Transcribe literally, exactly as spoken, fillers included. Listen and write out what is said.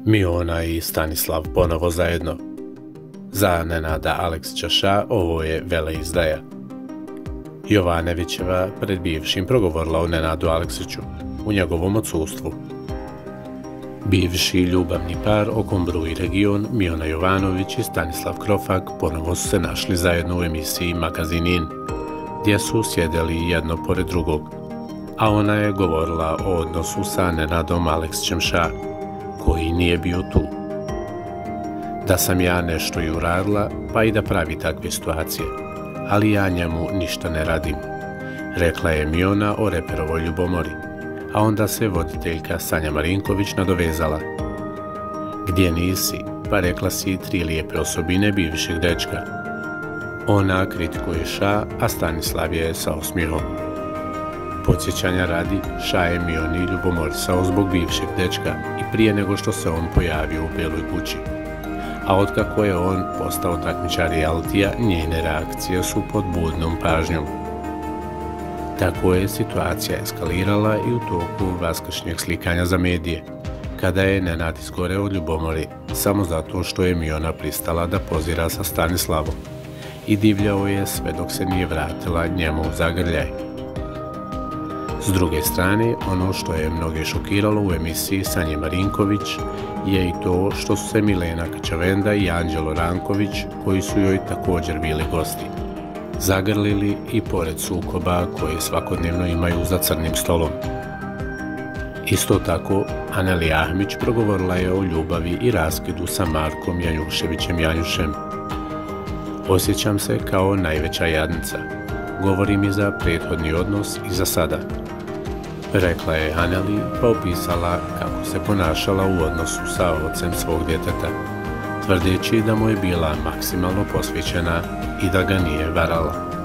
Miona i Stanislav ponovo zajedno. Za Nenada Aleksića Ša ovo je veleizdaja. Jovanevićeva pred bivšim progovorila o Nenadu Aleksiću u njegovom odsustvu. Bivši ljubavni par Okombru i region Miona Jovanović i Stanislav Krofak ponovo su se našli zajedno u emisiji Magazin In, gdje su sjedeli jedno pored drugog, a ona je govorila o odnosu sa Nenadom Aleksićem Ša, koji nije bio tu. Da sam ja nešto i uradila, pa i da pravi takve situacije, ali ja njemu ništa ne radim, rekla je Miona o reperovoj ljubomori, a onda se voditeljka Sanja Marinković nadovezala. Gdje nisi, pa rekla si tri lijepe osobine bivšeg dečka. Ona kritikuje Ša, a Stanislav je sa osmijehom. Podsjećanja radi, Ša je Mioni ljubomorisao zbog bivšeg dečka i prije nego što se on pojavio u Bijeloj kući. A otkako je on postao takmičar realitija, njene reakcije su pod budnom pažnjom. Tako je situacija eskalirala i u toku vaskršnjeg slikanja za medije, kada je Nenad izgoreo od ljubomori samo zato što je Miona pristala da pozira sa Stanislavom i divljao je sve dok se nije vratila njemu u zagrljaj. S druge strane, ono što je mnoge šokiralo u emisiji Sanje Marinković je i to što su se Milena Kačavenda i Anđelo Ranković, koji su joj također bili gosti, zagrlili i pored sukoba koje svakodnevno imaju za crnim stolom. Isto tako, Anelija Ahmić progovorila je o ljubavi i raskidu sa Markom Janjuševićem Janjušem. Osjećam se kao najveća jadnica. Govori mi za prethodni odnos i za sada, rekla je Aneli, pa opisala kako se ponašala u odnosu sa ocem svog djeteta, tvrdeći da mu je bila maksimalno posvećena i da ga nije varala.